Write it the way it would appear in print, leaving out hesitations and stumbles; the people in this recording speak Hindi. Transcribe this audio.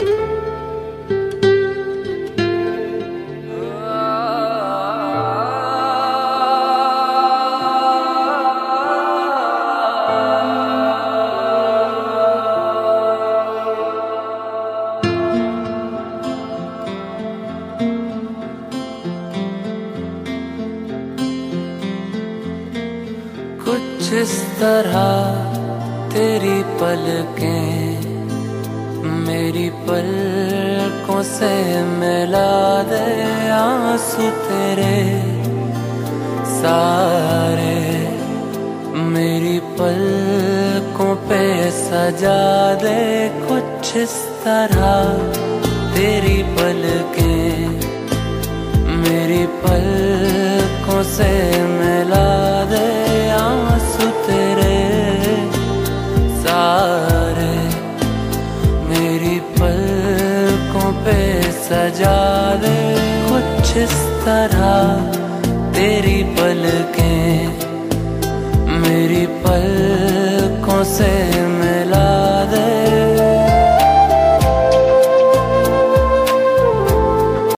कुछ इस तरह तेरी पलकें मेरी पलकों से मिला दे, आंसू तेरे सारे मेरी पलकों पे सजा दे। कुछ इस तरह तेरी पलकें मेरी पलकों से मिला दे, आंसू तेरे सारे मेरी पलकों पे सजा दे। कुछ इस तरह तेरी पलकें मेरी पलकों से